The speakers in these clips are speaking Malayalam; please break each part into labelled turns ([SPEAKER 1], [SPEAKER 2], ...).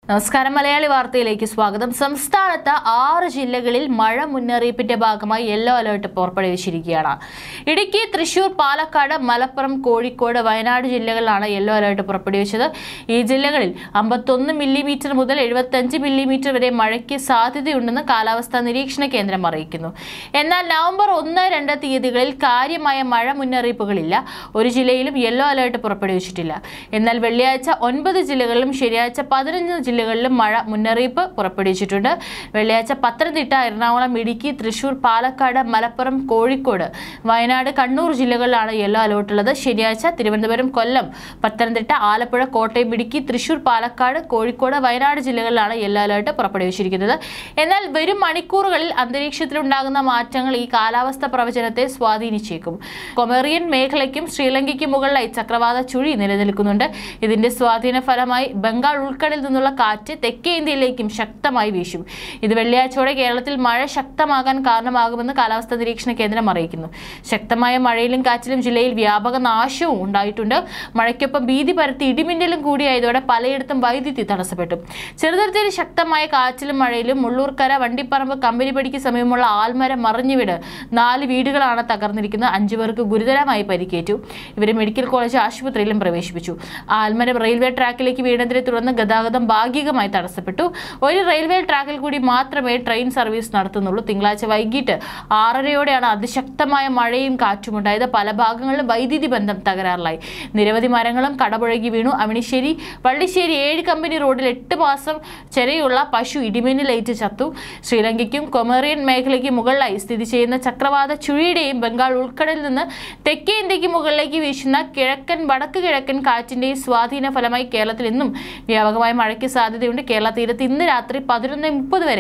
[SPEAKER 1] നമസ്കാരം മലയാളി വാർത്തയിലേക്ക് സ്വാഗതം. സംസ്ഥാനത്ത് 6 ജില്ലകളിൽ മഴ മുന്നറിയിപ്പിന്റെ ഭാഗമായി യെല്ലോ അലർട്ട് പുറപ്പെടുവിച്ചിരിക്കുകയാണ്. ഇടുക്കി, തൃശൂർ, പാലക്കാട്, മലപ്പുറം, കോഴിക്കോട്, വയനാട് ജില്ലകളിലാണ് യെല്ലോ അലർട്ട് പുറപ്പെടുവിച്ചത്. ഈ ജില്ലകളിൽ 51 മില്ലിമീറ്റർ മുതൽ 75 മില്ലിമീറ്റർ വരെ മഴയ്ക്ക് സാധ്യതയുണ്ടെന്ന് കാലാവസ്ഥാ നിരീക്ഷണ കേന്ദ്രം അറിയിക്കുന്നു. എന്നാൽ നവംബർ 1-2 തീയതികളിൽ കാര്യമായ മഴ മുന്നറിയിപ്പുകളില്ല. ഒരു ജില്ലയിലും യെല്ലോ അലർട്ട് പുറപ്പെടുവിച്ചിട്ടില്ല. എന്നാൽ വെള്ളിയാഴ്ച 9 ജില്ലകളിലും ശനിയാഴ്ച 15 ജില്ലകളിലും മഴ മുന്നറിയിപ്പ് പുറപ്പെടുവിച്ചിട്ടുണ്ട്. വെള്ളിയാഴ്ച പത്തനംതിട്ട, എറണാകുളം, ഇടുക്കി, തൃശൂർ, പാലക്കാട്, മലപ്പുറം, കോഴിക്കോട്, വയനാട്, കണ്ണൂർ ജില്ലകളിലാണ് യെല്ലോ അലർട്ട് ഉള്ളത്. ശനിയാഴ്ച തിരുവനന്തപുരം, കൊല്ലം, പത്തനംതിട്ട, ആലപ്പുഴ, കോട്ടയം, ഇടുക്കി, തൃശൂർ, പാലക്കാട്, കോഴിക്കോട്, വയനാട് ജില്ലകളിലാണ് യെല്ലോ അലർട്ട് പുറപ്പെടുവിച്ചിരിക്കുന്നത്. എന്നാൽ വരും മണിക്കൂറുകളിൽ അന്തരീക്ഷത്തിലുണ്ടാകുന്ന മാറ്റങ്ങൾ ഈ കാലാവസ്ഥ പ്രവചനത്തെ സ്വാധീനിച്ചേക്കും. കൊമേറിയൻ മേഖലയ്ക്കും ശ്രീലങ്കയ്ക്കും മുകളിലായി ചക്രവാത ചുഴി നിലനിൽക്കുന്നുണ്ട്. ഇതിന്റെ സ്വാധീന ഫലമായി ബംഗാൾ ഉൾക്കടലിൽ നിന്നുള്ള കാറ്റ് തെക്കേ ഇന്ത്യയിലേക്കും ശക്തമായി വീശും. ഇത് വെള്ളിയാഴ്ചയോടെ കേരളത്തിൽ മഴ ശക്തമാകാൻ കാരണമാകുമെന്ന് കാലാവസ്ഥാ നിരീക്ഷണ കേന്ദ്രം അറിയിക്കുന്നു. ശക്തമായ മഴയിലും കാറ്റിലും ജില്ലയിൽ വ്യാപക നാശവും ഉണ്ടായിട്ടുണ്ട്. മഴയ്ക്കൊപ്പം ഭീതി പരത്തി ഇടിമിന്നലും കൂടിയായതോടെ പലയിടത്തും വൈദ്യുതി തടസ്സപ്പെട്ടു. ചെറുതരത്തിൽ ശക്തമായ കാറ്റിലും മഴയിലും മുള്ളൂർക്കര, വണ്ടിപ്പറമ്പ്, കമ്പനിപ്പടിക്ക് സമീപമുള്ള ആൽമരം മറിഞ്ഞു വീണ് 4 വീടുകളാണ് തകർന്നിരിക്കുന്നത്. 5 പേർക്ക് ഗുരുതരമായി പരിക്കേറ്റു. ഇവരെ മെഡിക്കൽ കോളേജ് ആശുപത്രിയിലും പ്രവേശിപ്പിച്ചു. ആൽമരം റെയിൽവേ ട്രാക്കിലേക്ക് വീണതിനെ തുടർന്ന് ഗതാഗതം ഭാഗികമായി തടസ്സപ്പെട്ടു. ഒരു റെയിൽവേ ട്രാക്കിൽ കൂടി മാത്രമേ ട്രെയിൻ സർവീസ് നടത്തുന്നുള്ളൂ. തിങ്കളാഴ്ച വൈകിട്ട് 6:30യോടെയാണ് അതിശക്തമായ മഴയും കാറ്റുമുണ്ടായത്. പല ഭാഗങ്ങളിലും വൈദ്യുതി ബന്ധം തകരാറിലായി. നിരവധി മരങ്ങളും കടപുഴകി വീണു. അമിനിശ്ശേരി, വള്ളിശ്ശേരി 7 കമ്പനി റോഡിൽ 8 മാസം ചെറിയുള്ള പശു ഇടിമിന്നലേറ്റ് ചത്തു. ശ്രീലങ്കയ്ക്കും കൊമേറിയൻ മേഖലയ്ക്ക് മുകളിലായി സ്ഥിതി ചെയ്യുന്ന ചക്രവാത ചുഴിയുടെയും ബംഗാൾ ഉൾക്കടലിൽ നിന്ന് തെക്കേ ഇന്ത്യക്ക് മുകളിലേക്ക് വീശുന്ന കിഴക്കൻ വടക്ക് കിഴക്കൻ കാറ്റിന്റെയും സ്വാധീന ഫലമായി കേരളത്തിൽ ഇന്നും വ്യാപകമായ മഴയ്ക്ക് സാധ്യതയുണ്ട്. കേരള തീരത്ത് ഇന്ന് രാത്രി 11:30 വരെ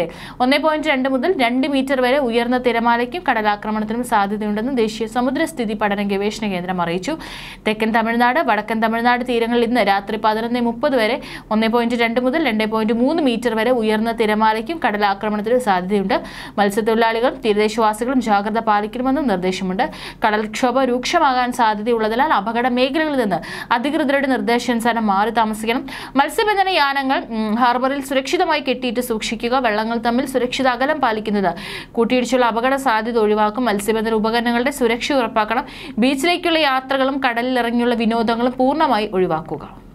[SPEAKER 1] 1.2 മുതൽ 2 മീറ്റർ വരെ ഉയർന്ന തിരമാലയ്ക്കും കടലാക്രമണത്തിനും സാധ്യതയുണ്ടെന്ന് ദേശീയ സമുദ്രസ്ഥിതി പഠന ഗവേഷണ കേന്ദ്രം അറിയിച്ചു. തെക്കൻ തമിഴ്നാട്, വടക്കൻ തമിഴ്നാട് തീരങ്ങളിൽ ഇന്ന് രാത്രി 11:30 വരെ 1.2 മുതൽ 2.3 മീറ്റർ വരെ ഉയർന്ന തിരമാലയ്ക്കും കടലാക്രമണത്തിനും സാധ്യതയുണ്ട്. മത്സ്യത്തൊഴിലാളികളും തീരദേശവാസികളും ജാഗ്രത പാലിക്കണമെന്നും നിർദ്ദേശമുണ്ട്. കടൽക്ഷോഭം രൂക്ഷമാകാൻ സാധ്യതയുള്ളതിനാൽ അപകട മേഖലകളിൽ നിന്ന് അധികൃതരുടെ നിർദ്ദേശാനുസാരം മാറി താമസിക്കണം. മത്സ്യബന്ധന യാനങ്ങൾ ഹാർബറിൽ സുരക്ഷിതമായി കെട്ടിയിട്ട് സൂക്ഷിക്കുക. വെള്ളങ്ങൾ തമ്മിൽ സുരക്ഷിത അകലം പാലിക്കുന്നത് കൂട്ടിയിടിച്ചുള്ള അപകട സാധ്യത ഒഴിവാക്കും. മത്സ്യബന്ധന ഉപകരണങ്ങളുടെ സുരക്ഷ ഉറപ്പാക്കണം. ബീച്ചിലേക്കുള്ള യാത്രകളും കടലിൽ ഇറങ്ങിയുള്ള വിനോദങ്ങളും പൂർണ്ണമായി ഒഴിവാക്കുക.